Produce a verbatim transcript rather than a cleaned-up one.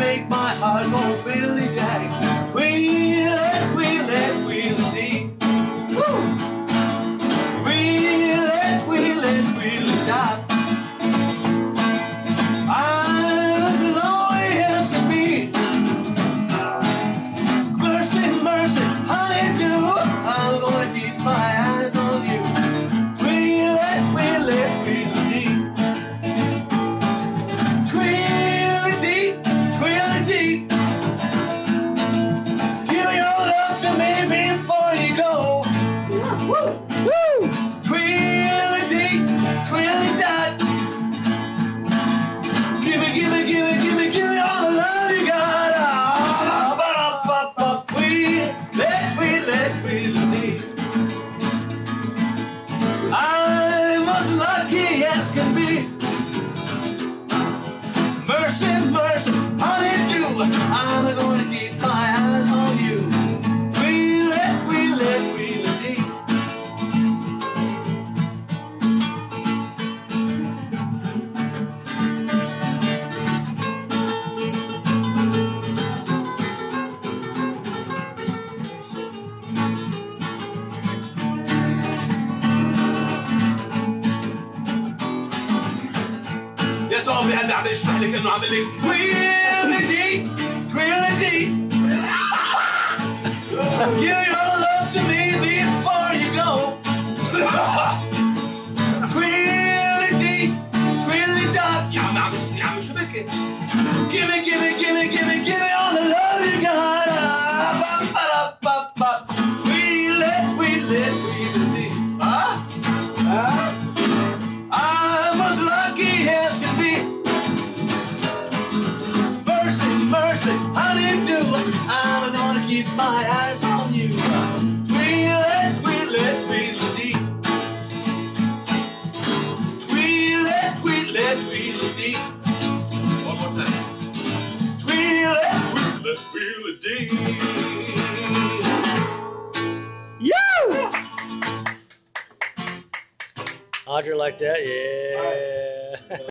make my heart go twiddly-jack. Tweedle, tweedle, tweedle-dee. Woo! Tweedle, tweedle, tweedle-dot. I'm as lonely as can be. Mercy, mercy, honey, do. I'm gonna keep my eyes on you. Tweedle, tweedle, tweedle-dee. Tweedle-dee, tweedle-dee. Give your love to me before you go. Woo! Woo! Tweedle-dee, tweedle-dot. Give me, give me, give me, give me, give me all the love you got. Ah, ba-da-ba-ba, tweedle, tweedle, tweedle-dee. I'm as lucky as can be. Mercy, mercy, honey, do. I'm gonna keep my eyes on you. Tweedle, tweedle, tweedle-dee. يا تومي قلبي عم يشرح لك انه عامل لك تويلدي تويلدي. Give your love to me before you go. Tweedledee, tweedledee-dot. يا عم عم يا عم شو بكي؟ Give me, give me, give me, give me, give me all the love you got. Ba-ba-da-ba-ba. Tweedle, tweedle, tweedledee. Huh? Huh? I'm as lucky as can be. Mercy, mercy, honey, do. I'm gonna keep my eyes on you. Tweedle, tweedle, tweedle-dee. Tweedle, tweedle, tweedle-dee. One more time. Tweedle, tweedle, tweedle-dee. You! Audra like that? Yeah.